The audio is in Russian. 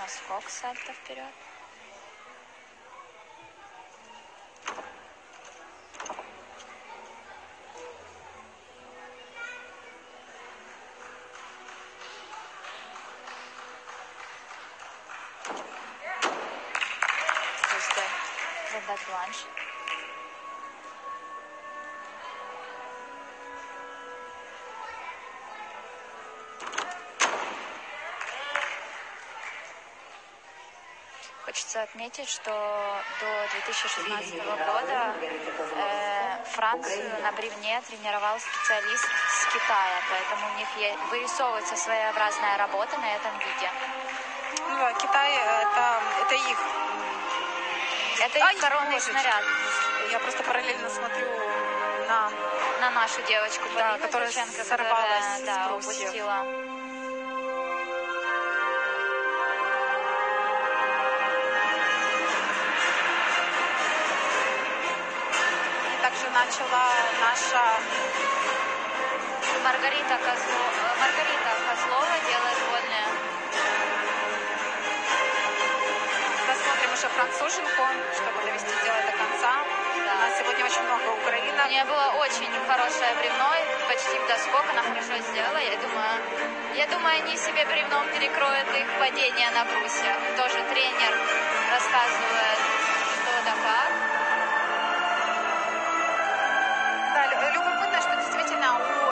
наскок, сальто вперед. Задать бланш. Хочется отметить, что до 2016 года Францию на бревне тренировал специалист с Китая, поэтому у них вырисовывается своеобразная работа на этом виде. Ну да, Китай это их. Это их коронный снаряд. Я просто параллельно смотрю на нашу девочку, да, которая сорвалась, да, упустила. И также начала наша Маргарита Козлова делает вольные. Посмотрим еще француженку, чтобы довести дело до конца. Да. У нас сегодня очень много украинок. У нее было очень хорошее бревно, почти в доскок, она хорошо сделала. Я думаю, они себе бревном перекроют их падение на брусья. Тоже тренер рассказывает, что да как.